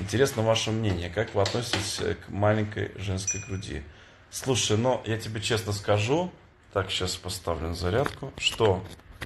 Интересно ваше мнение, как вы относитесь к маленькой женской груди? Слушай, ну, я тебе честно скажу, так, сейчас поставлю на зарядку, что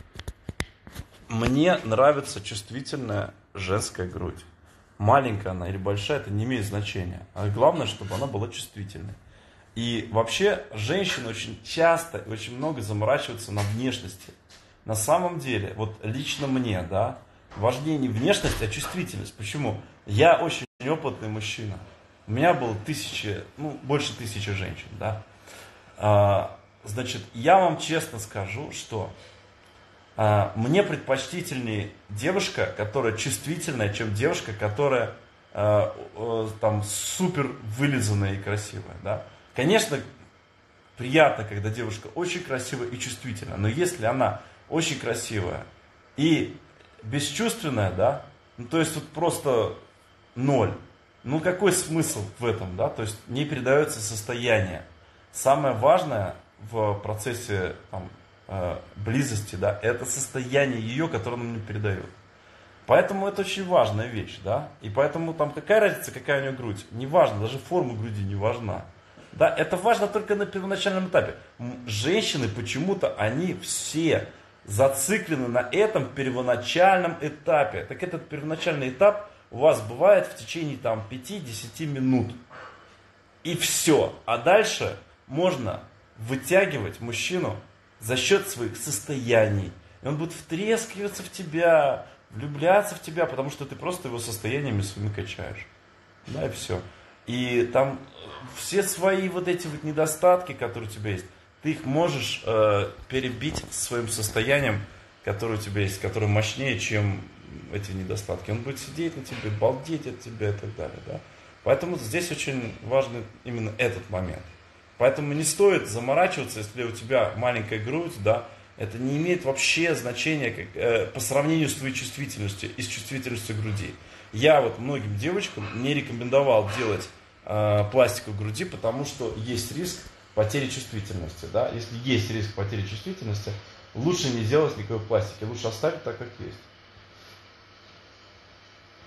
мне нравится чувствительная женская грудь. Маленькая она или большая, это не имеет значения. А главное, чтобы она была чувствительной. И вообще, женщины очень часто и очень много заморачиваются на внешности. На самом деле, вот лично мне, да, важнее не внешность, а чувствительность. Почему? Я очень опытный мужчина. У меня было больше 1000 женщин, да. Значит, я вам честно скажу, что мне предпочтительнее девушка, которая чувствительная, чем девушка, которая там супер вылизанная и красивая, да. Конечно, приятно, когда девушка очень красивая и чувствительная, но если она очень красивая и бесчувственная, да, ну то есть вот просто ноль, ну какой смысл в этом, да, то есть не передается состояние. Самое важное в процессе там, близости, да, это состояние ее, которое она мне передает. Поэтому это очень важная вещь, да, и поэтому там какая разница, какая у нее грудь, не важно, даже форма груди не важна. Да, это важно только на первоначальном этапе. Женщины почему-то, они все зациклены на этом первоначальном этапе. Так этот первоначальный этап у вас бывает в течение там 5-10 минут. И все. А дальше можно вытягивать мужчину за счет своих состояний. И он будет втрескиваться в тебя, влюбляться в тебя, потому что ты просто его состояниями своими качаешь. Да, и все. И там все свои вот эти вот недостатки, которые у тебя есть, ты их можешь перебить своим состоянием, которое у тебя есть, которое мощнее, чем эти недостатки. Он будет сидеть на тебе, балдеть от тебя и так далее. Да? Поэтому здесь очень важен именно этот момент. Поэтому не стоит заморачиваться, если у тебя маленькая грудь, да, это не имеет вообще значения по сравнению с твоей чувствительностью и с чувствительностью груди. Я вот многим девочкам не рекомендовал делать пластику груди, потому что есть риск потери чувствительности. Да? Если есть риск потери чувствительности, лучше не делать никакой пластики, лучше оставить так, как есть.